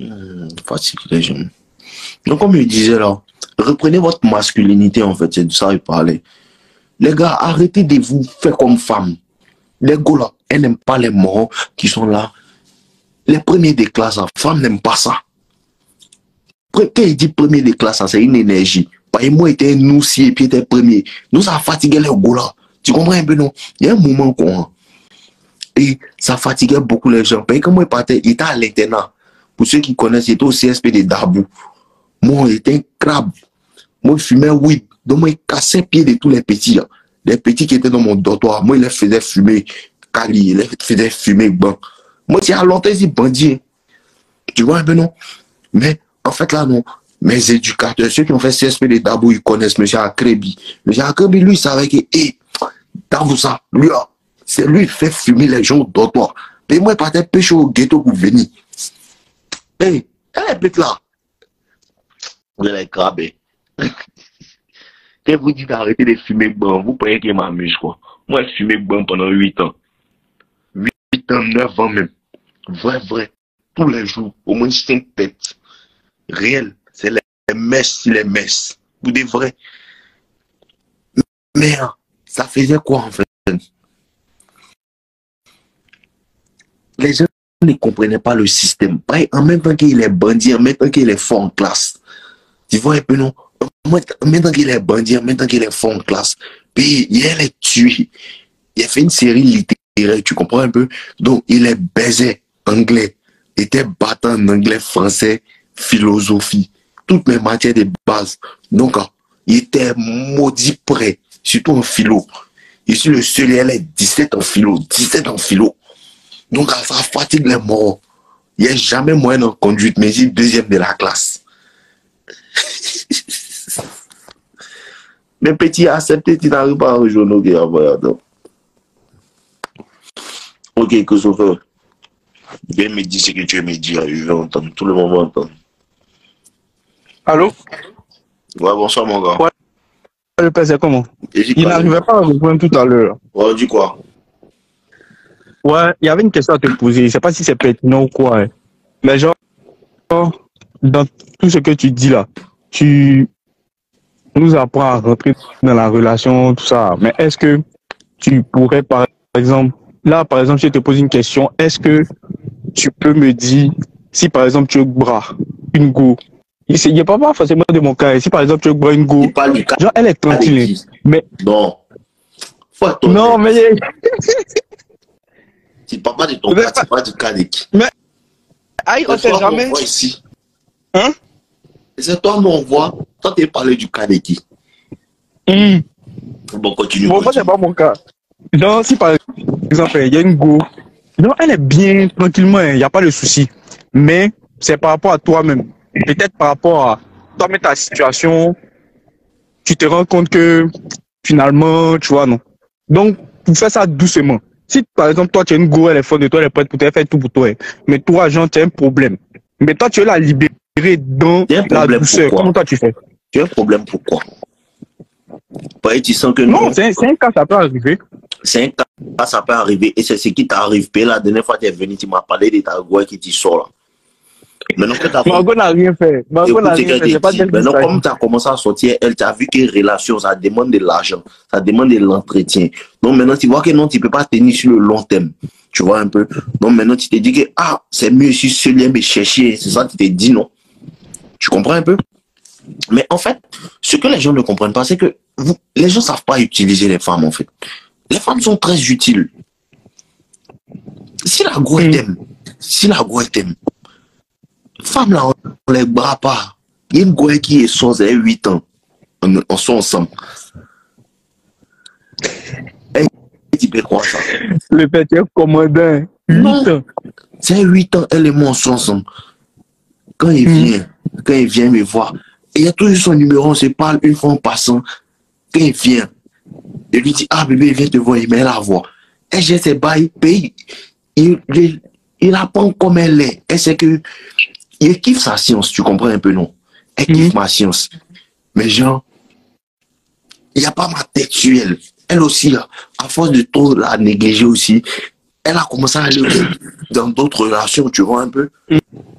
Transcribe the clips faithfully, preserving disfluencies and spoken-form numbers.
Hmm, fatigue les gens. Donc, comme je disais là, reprenez votre masculinité, en fait, c'est de ça qu'il parlait. Les gars, arrêtez de vous faire comme femmes. Les gars là, elles n'aiment pas les morts qui sont là. Les premiers des classes, la femme n'aime pas ça. Quand il dit premier des classes, c'est une énergie. Par exemple, moi, j'étais nous si et puis j'étais premier. Nous, ça fatiguait les gars là. Tu comprends un peu, non? Il y a un moment qu'on. Et ça fatiguait beaucoup les gens. Parce que quand moi, je partais, il était à l'internat. Pour ceux qui connaissent, il était au C S P de Dabou. Moi, j'étais un crabe. Moi, je fumais weed. Donc, moi, je cassais les pieds de tous les petits. Là. Les petits qui étaient dans mon dortoir, moi, je les faisais fumer Cali, je les faisais fumer Ban. Moi, c'est à longtemps, c'est bandit. Tu vois un peu, non? Mais, en fait, là, non. Mes éducateurs, ceux qui ont fait C S P de Dabou, ils connaissent M. Akrebi. M. Akrebi, lui, il savait que, hé, hey, dans ça, lui, là, c'est lui qui fait fumer les gens au dortoir. Mais moi, je partais pêcher au ghetto pour venir. Hé, hey, elle est là. Vous allez craber. Quand vous dites d'arrêter de fumer bon, vous croyez qu'il m'amuse, quoi. Moi, je fumais bon pendant huit ans. huit ans, neuf ans même. Vrai, vrai. Tous les jours, au moins cinq têtes. Réel. C'est les messes, les messes. Vous des vrais. Mais, ça faisait quoi, en fait? Les gens ne comprenaient pas le système. En même temps qu'il est bandit, en même temps qu'il est fort en classe. Tu vois un peu, non? En même temps qu'il est bandit, en même temps qu'il est fort en classe. Puis, il est tué. Il a fait une série littéraire, tu comprends un peu? Donc, il est baisé anglais. Il était battant en anglais, français, philosophie. Toutes les matières de base. Donc, il était maudit prêt. Surtout en philo. Je suis le seul, elle est dix-sept en philo. dix-sept en philo. Donc, ça fatigue les morts. Il n'y a jamais moyen en conduite, mais il est deuxième de la classe. Mais petit, accepter, tu n'arrives pas à rejoindre. Ok, envoyons. Ok, Christopher. Viens me dire ce que tu veux me dire. Je vais entendre. Tout le monde va entendre. Allô? Ouais, bonsoir, mon gars. Ouais, le père, c'est comment? Il n'arrivait pas à rejoindre tout à l'heure. Ouais, dis quoi? Ouais, il y avait une question à te poser. Je ne sais pas si c'est pertinent ou quoi. Hein. Mais genre, dans tout ce que tu dis là, tu nous apprends à rentrer dans la relation, tout ça. Mais est-ce que tu pourrais, par exemple, là, par exemple, je te pose une question. Est-ce que tu peux me dire, si par exemple tu bras une go, il n'y a pas forcément de mon cas. Si par exemple tu bras une go, genre elle est tranquille. Mais non. Non, mais c'est papa de ton cas, c'est pas du cas de qui. Mais aïe, on sait jamais. On voit ici. Hein? C'est toi, nous on voit. Toi, tu parlé du cas de qui? Mm. Bon, continue. Bon, moi, c'est pas mon cas. Donc, si par exemple, il y a une go, donc elle est bien, tranquillement, il n'y a pas de souci. Mais c'est par rapport à toi-même. Peut-être par rapport à toi-même, ta situation, tu te rends compte que finalement, tu vois, non. Donc, pour faire ça doucement. Si par exemple, toi, tu as une go, elle est forte de toi, elle est prête pour te faire tout pour toi. Mais toi, Jean, tu as un problème. Mais toi, tu veux la libérer dans la douceur. Comment toi, tu fais? Tu as un problème pourquoi? Parce que tu sens que non, c'est un, un cas, ça peut arriver. C'est un cas, ça peut arriver. Et c'est ce qui t'arrive. La dernière fois que tu es venu, tu m'as parlé de ta go qui t'y sort là. Maintenant que tu as Margot n'a rien fait. Margot n'a rien fait. Pas maintenant, comme tu as commencé à sortir, elle t'a vu que relation, ça demande de l'argent, ça demande de l'entretien. Donc maintenant, tu vois que non, tu ne peux pas tenir sur le long terme. Tu vois un peu. Donc maintenant, tu te dis que ah, c'est mieux si ce lien me chercher. C'est ça, tu te dis non. Tu comprends un peu? Mais en fait, ce que les gens ne comprennent pas, c'est que vous, les gens ne savent pas utiliser les femmes, en fait. Les femmes sont très utiles. Si la go t'aime, si la go t'aime, femme là, on les bras pas. Il y a une go qui est sans huit ans. On, on sont ensemble. Et tu peux croire ça? Le petit commandant. huit ans. C'est huit ans, elle et moi, on sont ensemble. Quand il vient, mm. quand il vient me voir, il y a toujours son numéro, on se parle une fois en passant. Quand il vient, je lui dis, ah bébé, il vient te voir, il met la voix. Et j'ai ses bails, il, il, il, il apprend comme elle est. Et c'est que, il kiffe sa science, tu comprends un peu, non? Elle kiffe mm. ma science. Mais genre, il n'y a pas ma tête sur elle. Elle aussi, à force de trop la négliger aussi, elle a commencé à aller dans d'autres relations, tu vois un peu. Mm.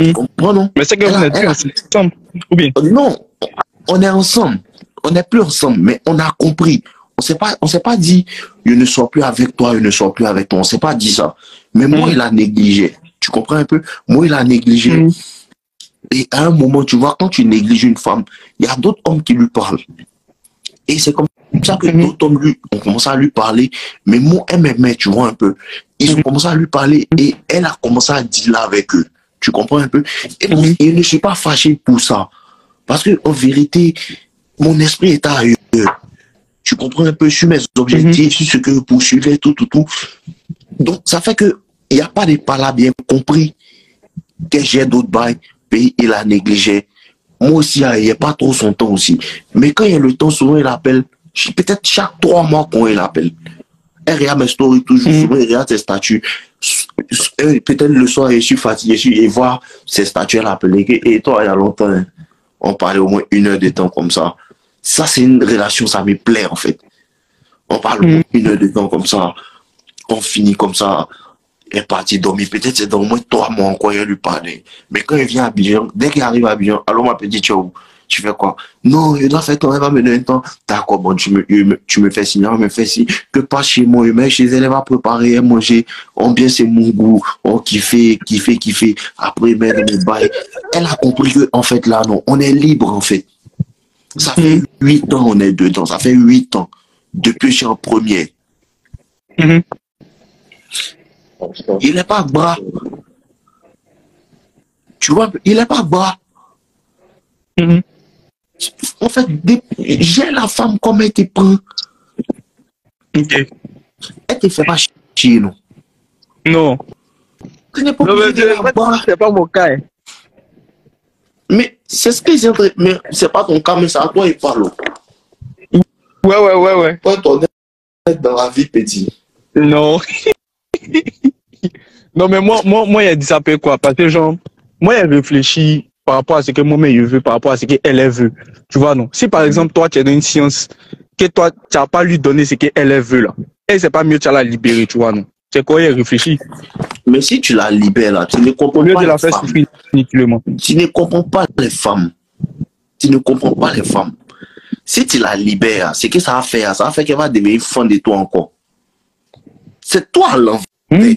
Tu comprends, non? Mais c'est que Elle vous a- n'êtes plus elle a- ensemble. Ou bien? Non, on est ensemble. On n'est plus ensemble, mais on a compris. On s'est pas, on s'est pas dit, je ne sois plus avec toi, je ne sois plus avec toi. On s'est pas dit ça. Mais moi, Mhm. il a négligé. Tu comprends un peu? Moi, il a négligé. Mhm. Et à un moment, tu vois, quand tu négliges une femme, il y a d'autres hommes qui lui parlent. Et c'est comme ça que Mhm. d'autres hommes lui, ont commencé à lui parler. Mais moi, elle m'aimait, tu vois un peu. Ils ont Mhm. commencé à lui parler et elle a commencé à dealer avec eux. Tu comprends un peu? Et moi, Mhm. je ne suis pas fâché pour ça. Parce que, en vérité, mon esprit est ailleurs. Tu comprends un peu sur mes objectifs, sur ce que je poursuivais, tout, tout, tout. Donc, ça fait que il n'y a pas de pas bien compris que j'ai d'autres bails, puis il a négligé. Moi aussi, il n'y a pas trop son temps aussi. Mais quand il y a le temps, souvent il appelle. Peut-être chaque trois mois qu'on il appelle. Elle regarde mes stories toujours, Mhm. souvent il regarde ses statuts. Euh, Peut-être le soir, je suis fatigué, je suis et voir ses statuts, elle appelle. Et toi, il y a longtemps, hein, on parlait au moins une heure de temps comme ça. Ça, c'est une relation, ça me plaît en fait. On parle au moins une heure de temps comme ça. On finit comme ça. Elle est partie dormir. Peut-être c'est dans au moins trois mois encore, elle lui parlait. Mais quand elle vient à Abidjan, dès qu'elle arrive à Abidjan, alors ma petite, tu, tu fais quoi? Non, je dois faire ton, elle va me donner un temps. D'accord, bon, tu me, tu me fais signer, on me fait si. Que pas chez moi, mais chez elle, elle va préparer, elle manger. On bien, c'est mon goût. On kiffe, kiffe, kiffe. Après, mais elle me baille. Elle a compris que, en fait, là, non, on est libre, en fait. Ça fait huit ans, on est dedans. Ça fait huit ans. Depuis que je suis en première. Mhm. Il n'est pas bras. Tu vois, il n'est pas bras. Mhm. En fait, des- j'ai la femme comme elle te prend. Ok. Elle te fait pas chier, non. Non. Tu n'es pas Non, mais obligé de la bras. c'est pas mon cas. hein. Mais c'est ce que j'ai entre... Mais c'est pas ton cas, mais c'est à toi il parle. Ouais, ouais, ouais, ouais. Toi, ton être dans la vie, petit. Non. Non, mais moi, moi, moi, il a dit ça peut quoi? Parce que, genre, moi, il réfléchit par rapport à ce que moi-même je veux, par rapport à ce qu'elle elle veut. Tu vois, non? Si, par exemple, toi, tu es dans une science, que toi, tu n'as pas lui donné ce qu'elle elle veut, là. Elle, c'est pas mieux, tu as la libérer, tu vois, non? C'est quoi, il réfléchit? Mais si tu la libères, là, tu ne Au comprends lieu pas de la les faire femmes. souffrir inutilement. Tu ne comprends pas les femmes. Tu ne comprends pas les femmes. Si tu la libères, c'est que ça va faire, ça va faire qu'elle va devenir fan de toi encore. C'est toi l'envers. Hmm?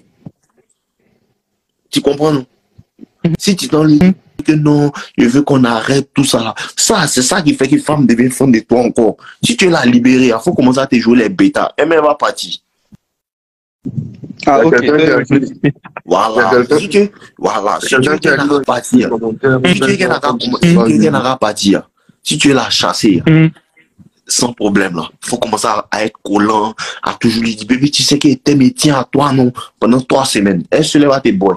Tu comprends, non? Si tu t'en lui dis que non, je veux qu'on arrête tout ça là, ça, c'est ça qui fait que femme devient fan de toi encore. Si tu l'as libérée, il faut commencer à te jouer les bêtas. Elle même va partir. Ah, ok. quelqu'un qui a écrit- Voilà. Il y a quelqu'un- Si tu, voilà. Si tu Quelqu'un veux qui a qu'elle dit n'a partir, si tu veux qu'elle n'a pas si tu veux qu'elle n'a pas partir, si tu es la chasser, Hmm. sans problème là. Il faut commencer à, à être collant, à toujours lui dire, bébé, tu sais qu'elle t'aime et tient à toi, non, pendant trois semaines. Elle se lève à tes boys.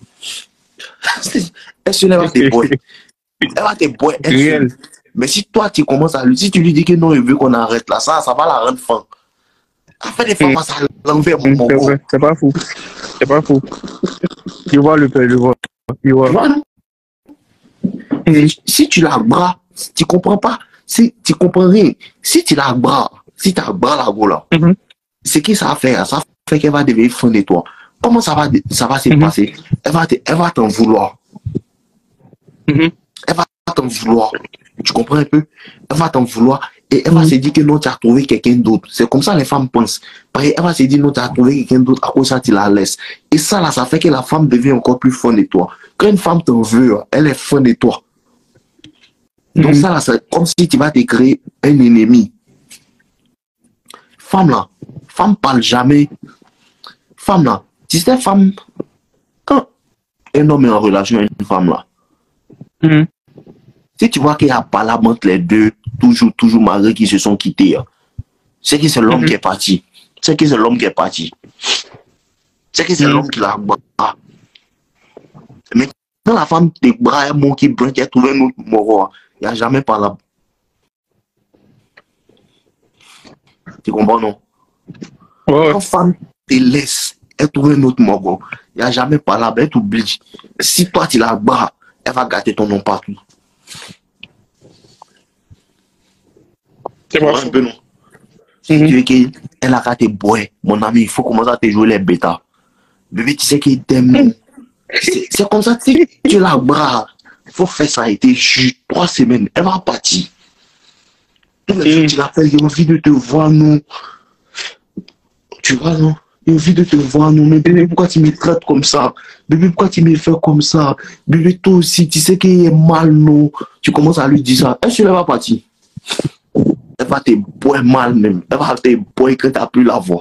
Elle se lève à tes boys. Elle va te boire. elle Réel. se- Mais si toi, tu commences à lui, si tu lui dis que non, il veut qu'on arrête là, ça, ça va la rendre fan. Après, des fois, Mm. ça l'envers, mon Hmm, mon C'est gros. vrai, c'est pas fou. C'est pas fou. Je vois le père, je vois. Je vois. Tu vois, non? Hmm. Si tu la bras, tu comprends pas. Si tu comprends rien, si tu la bras, si tu la bras la go là, Mhm. c'est que ça va faire, ça fait qu'elle va devenir fan de toi. Comment ça va, ça va se Mhm. passer? Elle va te- elle va t'en vouloir. Mhm. Elle va t'en vouloir. Tu comprends un peu? Elle va t'en vouloir et elle va Mhm. se dire que non, tu as trouvé quelqu'un d'autre. C'est comme ça les femmes pensent. Pareil, elle va se dire non, tu as trouvé quelqu'un d'autre, à cause de ça, tu la laisses. Et ça, là, ça fait que la femme devient encore plus fan de toi. Quand une femme t'en veut, elle est fan de toi. Donc Mhm. ça, là, c'est comme si tu vas te créer un ennemi. Femme, là, femme parle jamais. Femme, là, tu sais, femme, quand un homme est en relation avec une femme, là, Mhm. si tu vois qu'il y a pas là entre les deux, toujours, toujours malgré qu'ils se sont quittés, hein, c'est que c'est l'homme Mhm. qui est parti. C'est que c'est l'homme qui est parti. C'est que c'est Mhm. l'homme qui l'a bras. Mais quand la femme te bras, mon qui blanc, qui a trouvé un autre moro, il n'y a jamais pas là. Tu comprends, non? Ouais, ouais. Quand femme te laisse, elle trouve un autre moro, il n'y a jamais pas là, elle t'oublie. Si toi tu la bras, elle va gâter ton nom partout. C'est Tu pas vois fou. un peu, non? Si Mhm. tu veux qu'elle a raté boy, mon ami, il faut commencer à te jouer les bêtas. Bébé, tu sais qu'il t'aime, non? C'est comme ça, si tu la bras, il faut faire ça, été juste trois semaines, elle va partir. Tous les jours, tu l'appelles, j'ai envie de te voir, non. Tu vois, non? J'ai envie de te voir, non. Mais bébé, pourquoi tu me traites comme ça? Bébé, pourquoi tu me fais comme ça? Bébé, toi aussi, tu sais qu'il est mal, non? Tu commences à lui dire ça. Elle, elle va partir. Elle va te boire mal, même. Elle va te boire que tu n'as plus la voix.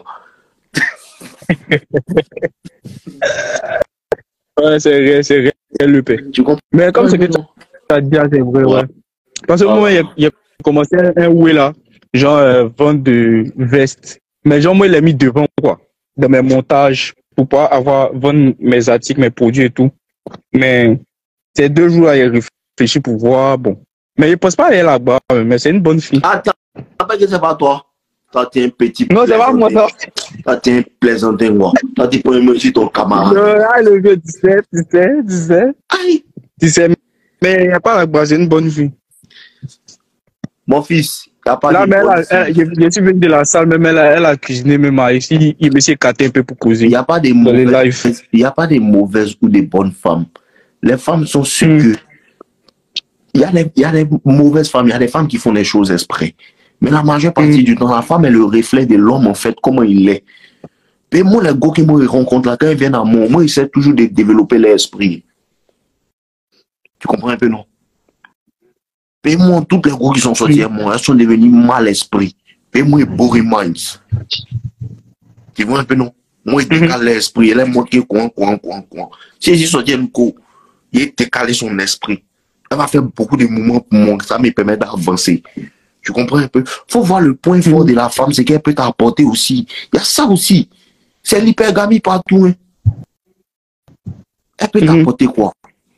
Ouais, c'est vrai, c'est vrai, le paix. Tu comprends? Mais comme ce que tu as dit, c'est vrai, ouais. ouais. Parce que moi, il a commencé un way là, genre euh, vente de vestes. Mais genre, moi, il l'a mis devant, quoi, dans mes montages, pour pouvoir avoir, vendre mes articles, mes produits et tout. Mais ces deux jours là, il réfléchit pour voir, bon. Mais il pense pas aller là-bas, mais c'est une bonne fille. Attends, t'as que c'est pas toi. Toi, t'es un petit. Non, c'est pas moi, non. Toi, t'es un plaisantin, moi. Toi, tu peux me dire ton camarade. Non, ah, le vieux, tu sais, tu sais, tu sais. Aïe. Tu sais, mais il n'y a pas là-bas, c'est une bonne fille. Mon fils, il n'y a pas là, de mais bonne elle, elle, je suis venu de la salle, mais elle a, elle a cuisiné même ici. Il me s'est écarté un peu pour causer. Il n'y a pas de mauvaises, il y a pas de mauvaises ou de bonnes femmes. Les femmes sont ce mm. que. Il y, a des, il y a des mauvaises femmes, il y a des femmes qui font des choses exprès. Mais la majeure partie mm. du temps, la femme est le reflet de l'homme, en fait, comment il est. Et moi, les gars que moi, je rencontre là, quand ils viennent à moi, moi, ils essaient toujours de développer l'esprit. Tu comprends un peu, non? Et moi, toutes les gars qui sont sortis à moi, elles sont devenus mal esprit. Et moi, ils bourrent minds. Tu vois un peu, non? Moi, ils décalent l'esprit. Elle est montré quoi, quoi, quoi, quoi. Si ils sortent un coup, ils décalent son esprit. Elle va faire beaucoup de mouvements pour moi, ça me permet d'avancer. Tu comprends un peu? Il faut voir le point fort de la femme, c'est qu'elle peut t'apporter aussi. Il y a ça aussi. C'est l'hypergamie partout. Hein. Elle peut t'apporter quoi?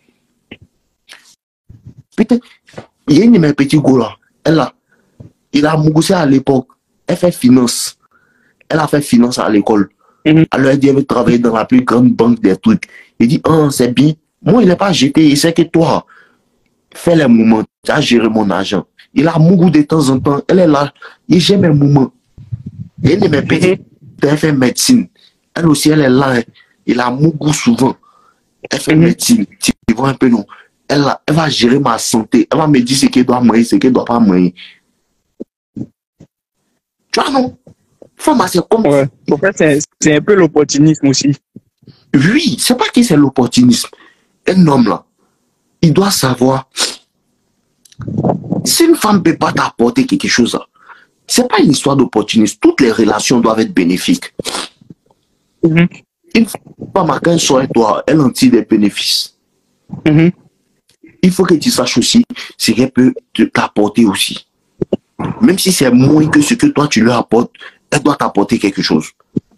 Peut-être, il y a une de mes petits gars là, elle a, il a moussé à l'époque, elle fait finance. Elle a fait finance à l'école. Mm-hmm. Alors elle dit, elle veut travailler dans la plus grande banque des trucs. Il dit, oh, c'est bien. Moi, il n'est pas jeté, il sait que toi, fais les moments, tu as géré mon argent. Il a mouru de temps en temps, elle est là, il gère mes moments. Et une de mes petites, elle fait médecine. Elle aussi, elle est là, il a mouru souvent. Elle fait mm-hmm. médecine, tu vois un peu, non? Elle, elle va gérer ma santé. Elle va me dire ce qu'elle doit manger, ce qu'elle ne doit pas manger. Tu vois, non? Femme, c'est comme... Ouais. En fait, c'est un peu l'opportunisme aussi. Oui, c'est pas qui c'est l'opportunisme. Un homme, là, il doit savoir... Si une femme ne peut pas t'apporter quelque chose, ce n'est pas une histoire d'opportunisme. Toutes les relations doivent être bénéfiques. Mm-hmm. Une femme, quand elle sort avec toi, elle en tire des bénéfices. Mm-hmm. Il faut que tu saches aussi ce qu'elle peut t'apporter aussi. Même si c'est moins que ce que toi tu lui apportes, elle doit t'apporter quelque chose.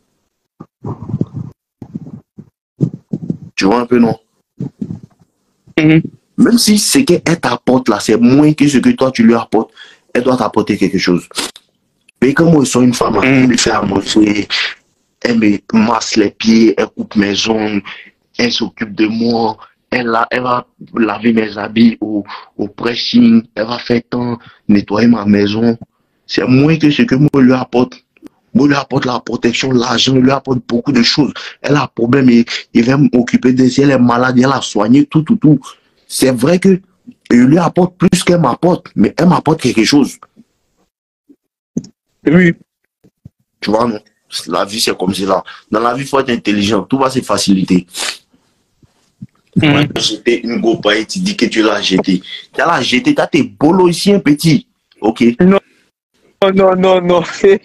Tu vois un peu, non? Mm-hmm. Même si ce qu'elle t'apporte là, c'est moins que ce que toi tu lui apportes, elle doit t'apporter quelque chose. Mais comme moi, je suis une femme, mm-hmm. elle me fait à manger, elle me masse les pieds, elle coupe mes ongles, elle s'occupe de moi. Elle, a, elle va laver mes habits au, au pressing, elle va faire temps, nettoyer ma maison. C'est moins que ce que moi lui apporte. Moi lui apporte la protection, l'argent, lui apporte beaucoup de choses. Elle a un problème, il, il va m'occuper de si elle est malade, elle a soigné, tout, tout, tout. C'est vrai que je lui apporte plus qu'elle m'apporte, mais elle m'apporte quelque chose. Oui. Tu vois, non? La vie, c'est comme ça. Dans la vie, il faut être intelligent. Tout va se faciliter. Mmh. Jeter une gopa et tu dis que tu l'as jeté. Tu l'as jeté, tu as tes bolos ici, un petit. Ok. Non, non, non, non.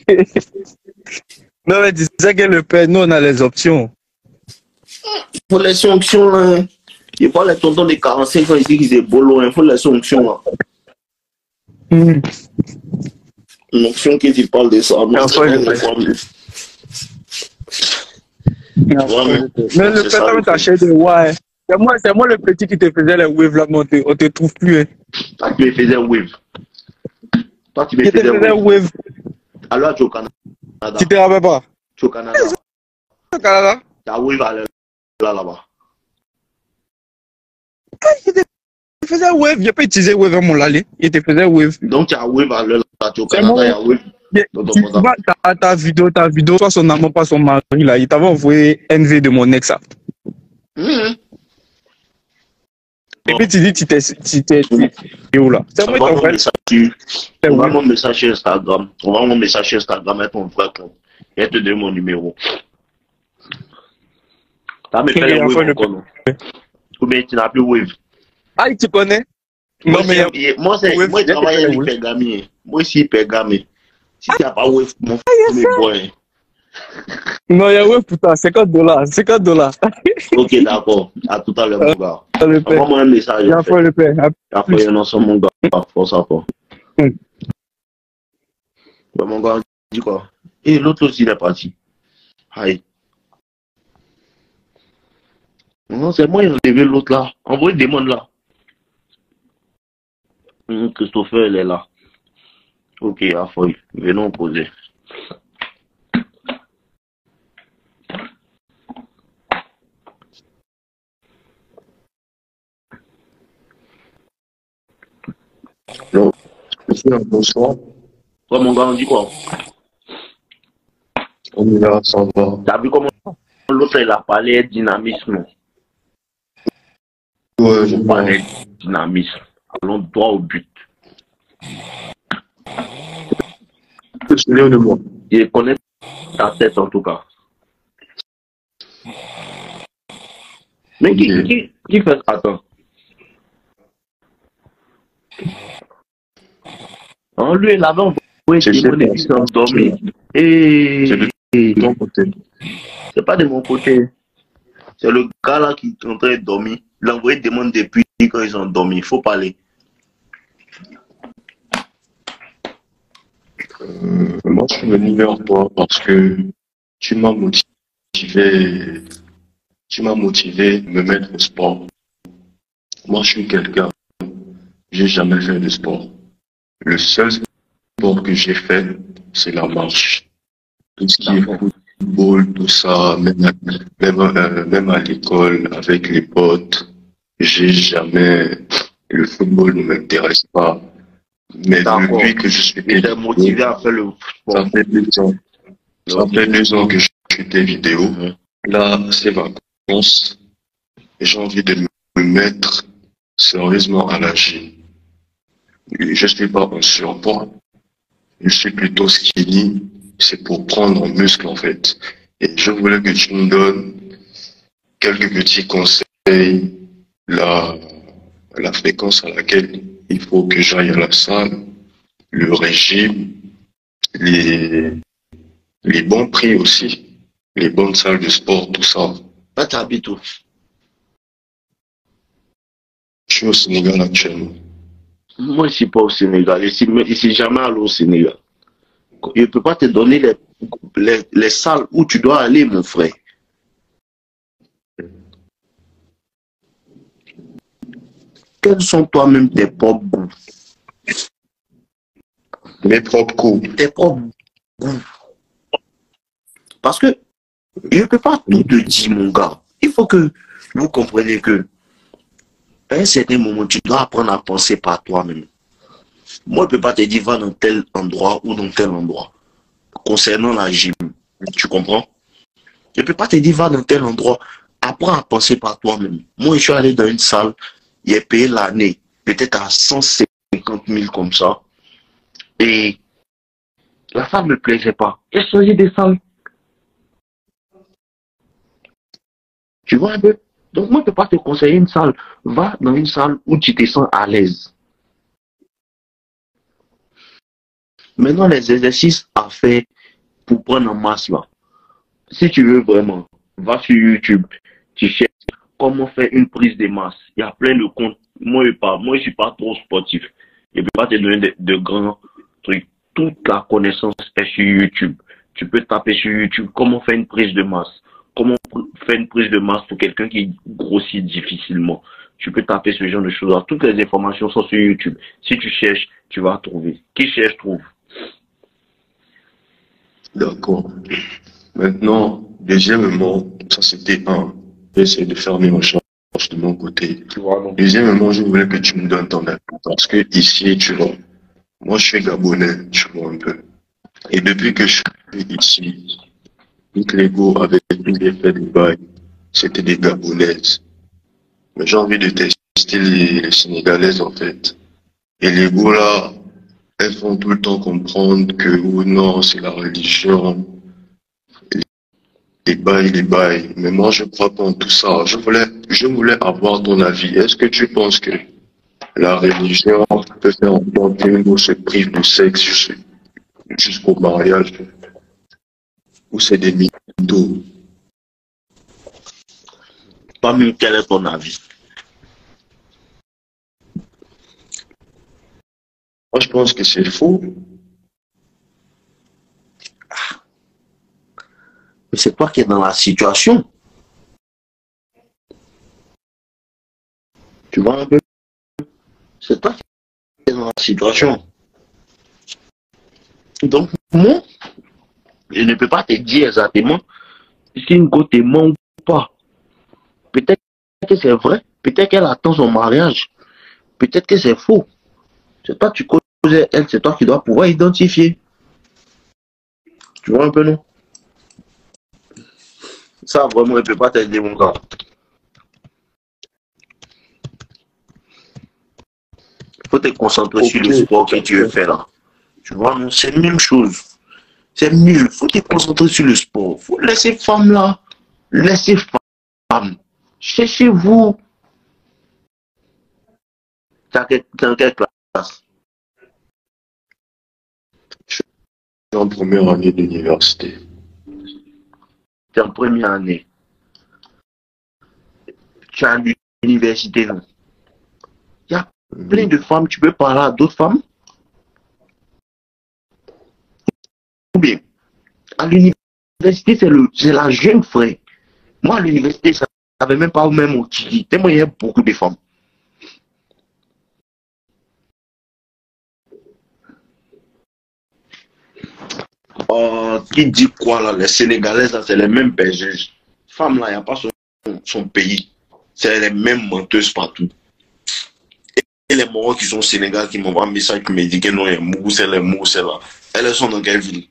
Non, mais tu sais que le père, nous, on a les options. Pour les sanctions, là. Il faut les tontons de quarante-cinq ans ici qui disent bolos, il faut les sanctions, là. Mmh. Une option qui tu parles de ça. Mais, enfin, mais, mais, mais le père, tu achètes des ouais. C'est moi, c'est moi le petit qui te faisait les waves là, mais on te, on te trouve plus. Hein. Toi, tu me faisais wave. Toi, tu me faisais wave. wave. Alors, tu es au Canada. Tu te rappelles pas? Tu es au Canada. Au Canada? Tu as wave là, là-bas. Il te faisait wave. Je peux utiliser wave à mon lali. Il te faisait wave. Donc, tu as wave à l'heure là. Tu es au Canada, il y a wave. Tu vois ta, ta vidéo, ta vidéo, soit son amant, pas son mari là. Il t'avait envoyé N V de mon ex. Ça. Mmh. Et puis tu dis, tu t'es, tu t'es, tu t'es où là? C'est moi On ton va frère. message sur- on va mon message sur Instagram. On va mon message sur Instagram avec ton frère compte. Et te donne mon numéro. T'as me fait Ok, les enfin, Wave le- encore, non? Ou bien tu n'as plus Wave. Ah, tu connais? Moi, Non, mais c'est- il y a- moi, c'est, Wave, moi, il y je a travaille quelqu'un avec Wave. Hypergamy. Moi, aussi, Hypergamy. Si tu n'as pas Wave, mon premier boy. Non, il y a Wave pour toi, cinquante dollars, cinquante dollars. Ok, d'accord. À tout à l'heure, mon gars. Le père. Envoie-moi un message. Il y En a fait. fois le père. À Après, plus. il y en a sur mon gars. Force à fort. Hmm. Ouais, mon gars, dis quoi? Et l'autre aussi, il est parti. Aïe. Non, c'est moi, il a enlevé l'autre là. Envoyez des mondes là. Hum, Christopher, il est là. Ok, à feuille. Venons poser. Non. Bonsoir. Ouais, mon gars, on dit quoi? On est là, ça va. T'as vu comment l'autre, il a parlé dynamisme? Ouais, je On vois. parlait dynamisme. Allons droit au but. Tu te souviens de moi? Il connaît ta tête en tout cas. Mais qui, Ok. qui, qui fait... Attends. En lui, il avait envoyé Je des sais monnaies pas. qui sont dormis. Et C'est de ton côté. c'est pas de mon côté. C'est le gars là qui est en train de dormir. Il a envoyé des demandes depuis quand ils ont dormi. Il faut parler. Euh, moi, je suis venu vers toi parce que tu m'as motivé, tu m'as motivé à me mettre au sport. Moi, je suis quelqu'un, j'ai jamais fait de sport. Le seul sport que j'ai fait, c'est la marche. Tout ce qui est football, tout ça, même à, même, euh, même à l'école, avec les potes, j'ai jamais, le football ne m'intéresse pas. Mais D'accord. depuis que je suis Il était motivé à faire le ça sport. fait deux ans. Ça Ok. fait deux ans que je fais des vidéos. Mhm. Là, c'est vacances. Et j'ai envie de me mettre sérieusement à la gym. Et je suis pas en surpoids. Je suis plutôt skinny. C'est pour prendre en muscle, en fait. Et je voulais que tu me donnes quelques petits conseils. La, la fréquence à laquelle il faut que j'aille à la salle, le régime, les, les bons prix aussi, les bonnes salles de sport, tout ça. Là, tu habites où? Je suis au Sénégal actuellement. Moi, je ne suis pas au Sénégal. Je ne suis jamais allé au Sénégal. Je ne peux pas te donner les, les, les salles où tu dois aller, mon frère. Quels sont toi-même tes propres goûts? Mes propres coups. Tes propres goûts. Parce que je ne peux pas tout te dire, mon gars. Il faut que vous compreniez que à un certain moment, tu dois apprendre à penser par toi-même. Moi, je ne peux pas te dire va dans tel endroit ou dans tel endroit. Concernant la gym, tu comprends? Je ne peux pas te dire va dans tel endroit. Apprends à penser par toi-même. Moi, je suis allé dans une salle, j'ai payé l'année, peut-être à cent cinquante mille comme ça. Et la salle ne me plaisait pas. J'ai changé de salle. Tu vois un peu? Donc, moi, je ne peux pas te conseiller une salle. Va dans une salle où tu te sens à l'aise. Maintenant, les exercices à faire pour prendre en masse, là. Si tu veux vraiment, va sur YouTube. Tu cherches comment faire une prise de masse. Il y a plein de comptes. Moi, je ne moi, je suis pas trop sportif. Je ne peux pas te donner de, de grands trucs. Toute la connaissance est sur YouTube. Tu peux taper sur YouTube comment faire une prise de masse. Comment faire une prise de masse pour quelqu'un qui grossit difficilement. Tu peux taper ce genre de choses. Toutes les informations sont sur YouTube. Si tu cherches, tu vas trouver. Qui cherche, trouve. D'accord. Maintenant, deuxièmement, ça c'était un. J'essaie de faire mes recherches de mon côté. Tu vois, donc. Deuxièmement, je voulais que tu me donnes ton avis. Parce que ici, tu vois, moi je suis gabonais, tu vois un peu. Et depuis que je suis ici, toutes les go avec qui j'ai fait des bails, c'était des gabonaises. Mais j'ai envie de tester style les, les Sénégalaises, en fait. Et les go là, elles font tout le temps comprendre que, oh non, c'est la religion, les bails, les bails. Mais moi, je crois pas en tout ça. Je voulais, je voulais avoir ton avis. Est-ce que tu penses que la religion peut faire en sorte que nous se prive de sexe jus- jusqu'au mariage? Ou c'est des mythos? Toi-même, quel est ton avis? Moi, je pense que c'est faux. Mais c'est toi qui es dans la situation. Tu vois un peu? C'est toi qui es dans la situation. Donc, moi, je ne peux pas te dire exactement si une go te ment ou pas. Peut-être que c'est vrai. Peut-être qu'elle attend son mariage. Peut-être que c'est faux. C'est toi qui causes elle, c'est toi qui dois pouvoir identifier. Tu vois un peu, non? Ça, vraiment, je ne peux pas t'aider, mon gars. Il faut te concentrer Ok, sur le sport que tu veux faire là. Tu vois, non, c'est la même chose. C'est mieux. Il faut te concentrer sur le sport. Il faut laisser femme là. Laissez femme. Cherchez-vous. T'as quelle, t'as quelle classe? je suis en première année d'université. T'es en première année. Tu es à l'université, non? Il y a plein de femmes. Tu peux parler à d'autres femmes? Ou bien, à l'université, c'est le, c'est la jeune frère. Moi, à l'université, ça n'avait même pas même au Tiki. Tellement il y a beaucoup de femmes. Oh, qui dit quoi là? Les Sénégalaises, là, c'est les mêmes bergers. Femmes là, il n'y a pas son, son pays. C'est les mêmes menteuses partout. Et les Marocs qui sont au Sénégal qui m'envoient un message qui me dit que non, il y a Mougou, c'est les mots, c'est là. Elles sont dans quelle ville?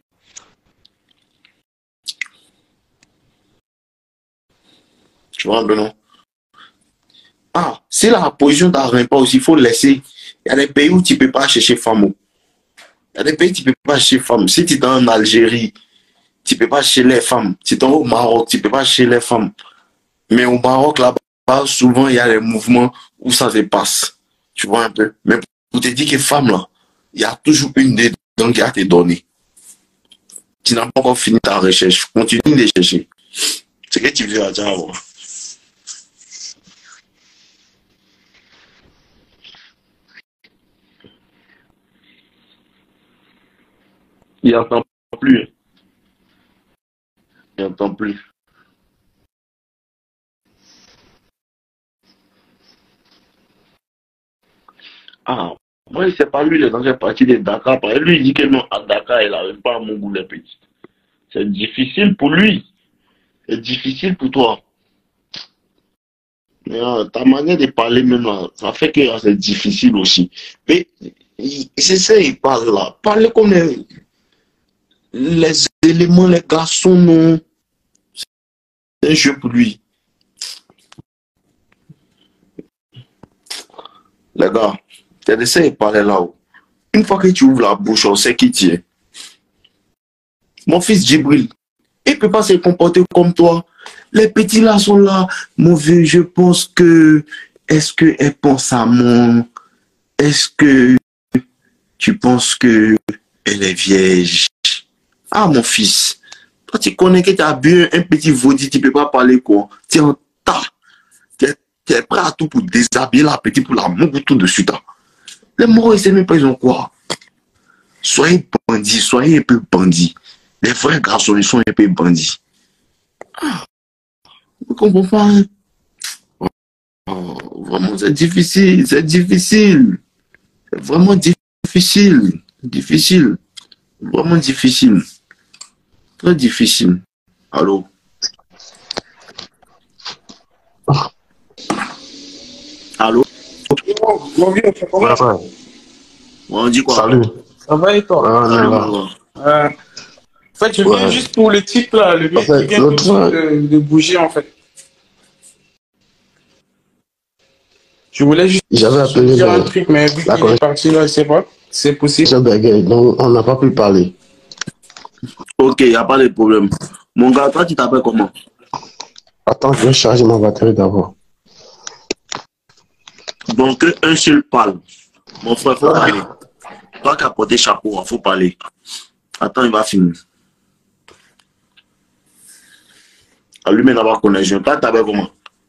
Tu vois un peu, non? Ah, si la position t'arrive pas aussi, il faut laisser. Il y a des pays où tu ne peux pas chercher femme. Il y a des pays où tu ne peux pas chercher femme. Si tu es en Algérie, tu ne peux pas chercher les femmes. Si tu es au Maroc, tu ne peux pas chercher les femmes. Mais au Maroc, là-bas, souvent, il y a des mouvements où ça se passe. Tu vois un peu. Mais pour te dire que femme, là, il y a toujours une des dents qui a été donnée. Tu n'as pas encore fini ta recherche. Continue de chercher. C'est ce que tu veux dire avant. Il n'entend plus. Il n'entend plus. Ah, moi, c'est pas lui, il est dans une partie de Dakar. Lui, il dit que non, à Dakar, il n'arrive pas à Mougou les petits. C'est difficile pour lui. C'est difficile pour toi. Mais euh, ta manière de parler maintenant, ça fait que euh, c'est difficile aussi. Mais c'est ça, il parle là. Parler comme les, les éléments, les garçons, non. C'est un jeu pour lui. Les gars, tu essaies de parler là-haut. Une fois que tu ouvres la bouche, on sait qui tu es. Mon fils Djibril, il ne peut pas se comporter comme toi. Les petits là sont là. Mon vieux, je pense que... Est-ce qu'elle pense à moi? Est-ce que tu penses que elle est vierge? Ah, mon fils. Toi, tu connais que tu as bu un petit vaudit, tu ne peux pas parler quoi. Tu es en tas. Tu es, tu es prêt à tout pour déshabiller la petite pour la mourir tout de suite. Hein. Les morts, ils ne savent même pas, ils ont quoi. Soyez bandits, soyez un peu bandits. Les vrais garçons, ils sont un peu bandits. Ah, je ne comprends pas. Hein. Oh, vraiment, c'est difficile, c'est difficile. C'est vraiment difficile. Difficile. Vraiment difficile. Très difficile. Allô? Allô? Mon vieux, ça Ouais, va? ouais. On dit quoi? Salut. Ça va et toi? Ouais, Salut, ouais, mon ouais. gars. Euh, En fait, je viens Ouais. juste pour le type là, le En mec fait, qui vient tout de l'autre suite fois, de, de bouger en fait. Je voulais juste J'avais appelé dire un le, truc, mais vu la qu'il est parti là, je sais pas. C'est possible. connexion Berger, donc on n'a pas pu parler. Ok, il n'y a pas de problème. Mon gars, toi, tu t'appelles comment? Attends, je vais charger ma batterie d'abord. Donc, un seul parle. Mon frère, faut parler. Toi qui as porté chapeau, il faut parler. Attends, il va finir. Allumez d'abord connexion. Toi, tu t'appelles comment?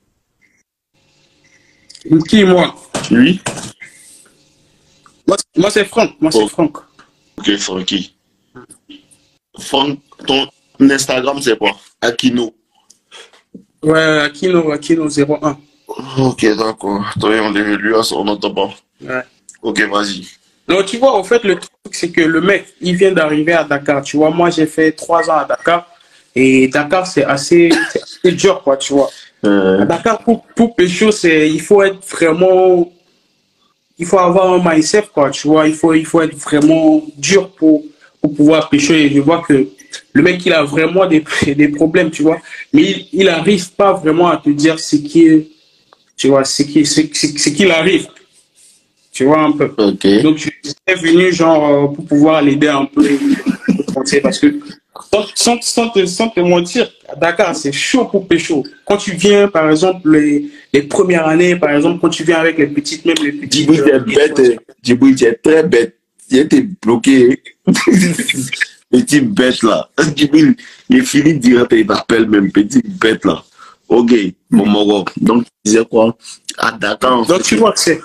Qui, moi? Lui? Moi, c'est- moi, c'est Franck. Moi, c'est Oh. Franck. Ok, Francky. Franck, ton Instagram, c'est quoi? Akino. Ouais, Akino, Akino zéro un. Ok, d'accord. Toi, on lui, on n'entend pas. Ouais. Ok, vas-y. Donc, tu vois, en fait, le truc, c'est que le mec, il vient d'arriver à Dakar. Tu vois, moi, j'ai fait trois ans à Dakar. Et Dakar, c'est assez, c'est assez dur, quoi, tu vois. À Euh, Dakar, pour, pour pécho, c'est, il faut être vraiment, il faut avoir un mindset, quoi, tu vois. Il faut, il faut être vraiment dur pour, pour pouvoir pécho. Et je vois que le mec, il a vraiment des, des problèmes, tu vois. Mais il, il arrive pas vraiment à te dire ce qui est, tu vois, ce qui, ce, ce, ce qu'il arrive. Tu vois, un peu. ok. Donc, je suis venu, genre, euh, pour pouvoir l'aider un peu, parce que, sans, sans, sans te, sans te mentir, à Dakar, c'est chaud pour pécho. Quand tu viens, par exemple, les, les premières années, par exemple, quand tu viens avec les petites, même les petites. Djibril, tu es bête. hein. Djibril, tu es très bête. Tu été bloqué. Petit bête là. Djibril, il est fini direct et il t'appelle même. Petit bête là. Ok, mon moro. Donc, tu disais quoi? À Dakar, en Donc, fait. tu vois que c'est.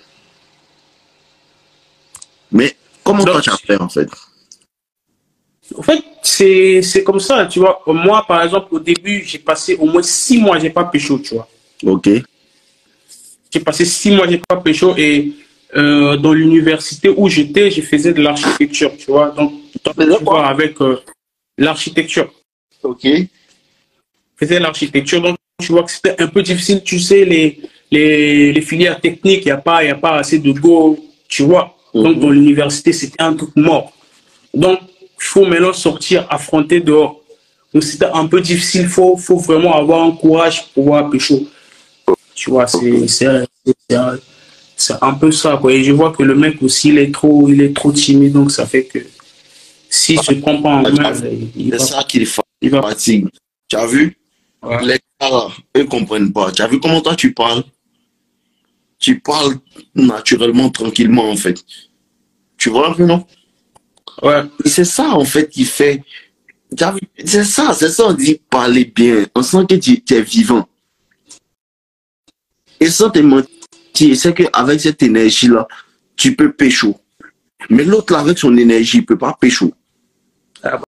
Mais comment Donc, toi tu as fait en fait? En fait, c'est c'est comme ça, tu vois. Moi, par exemple, au début, j'ai passé au moins six mois, j'ai pas pécho, tu vois. Ok. J'ai passé six mois, j'ai pas pécho et euh, dans l'université où j'étais, je faisais de l'architecture, tu vois. Donc, tu vois, avec euh, l'architecture. Ok. Je faisais l'architecture, donc tu vois que c'était un peu difficile, tu sais, les, les, les filières techniques, il n'y a, pas- y a pas assez de go, tu vois. Donc, Mhm. dans l'université, c'était un truc mort. Donc, il faut maintenant sortir, affronter dehors. Donc, c'était un peu difficile, il faut, faut vraiment avoir un courage pour pouvoir pécho. Tu vois, c'est c'est- c'est un, c'est un peu ça, quoi. Et je vois que le mec aussi, il est trop, il est trop timide, donc ça fait que s'il se prend pas en main, il, il C'est va, ça qui il va. fatigue. Tu as vu? Ouais. Les gars, là, eux ne comprennent pas. Tu as vu comment toi tu parles? Tu parles naturellement, tranquillement en fait. Tu vois un peu, non? Ouais. Et c'est ça en fait qui fait. Tu as vu? C'est ça, c'est ça, on dit parler bien. On sent que tu, tu es vivant. Et sans te mentir, c'est qu'avec cette énergie-là, tu peux pécho. Mais l'autre là, avec son énergie, il ne peut pas pécho. Ah,